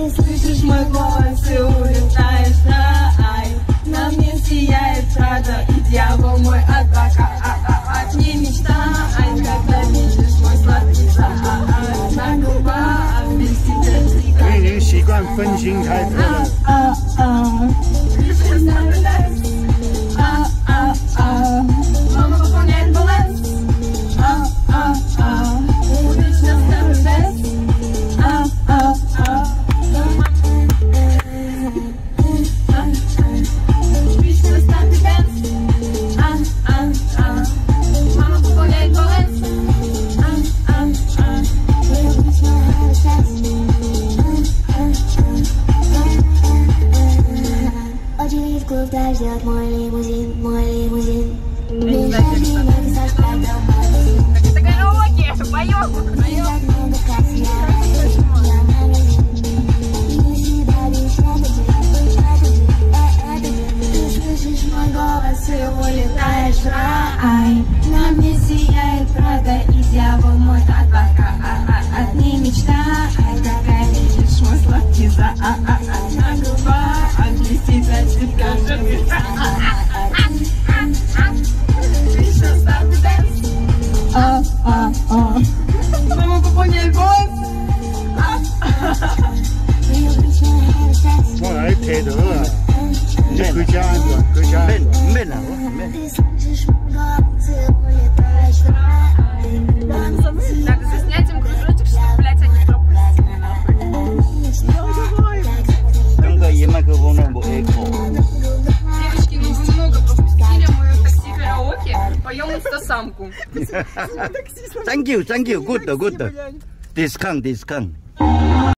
Слышишь мой голос и улетаешь в рай. На мне сияет правда и дьявол мой адвокат. Не мечтай, когда видишь мой сладкий зай. На губах висит цветик. 你已经习惯分心开车了。 Мама пополняет баланс. Вечно ставлю вес. Вечно ставлю вес. Мама пополняет баланс. Очень в клуб ждет мой лимузин, мой лимузин. Это караоке, поем. Слышишь мой голос и улетаешь в рай. На мне сияет правда и дьявол мой адвокат. Не мечтай, когда видишь мой сладкий зай. На губах висит цветка живица. Вечно ставлю вес. Мама пополняет голос. 我来提到啊，你回家安全，回家。 免啦，免。 Надо заснять им кружочек, чтобы, блядь, они пропустили, нахуй. 刚刚一麦克风那不 echo。 Девочки, ну вы много пропустили, мы в такси караоке поем инстасамку. Thank you, good. Discount.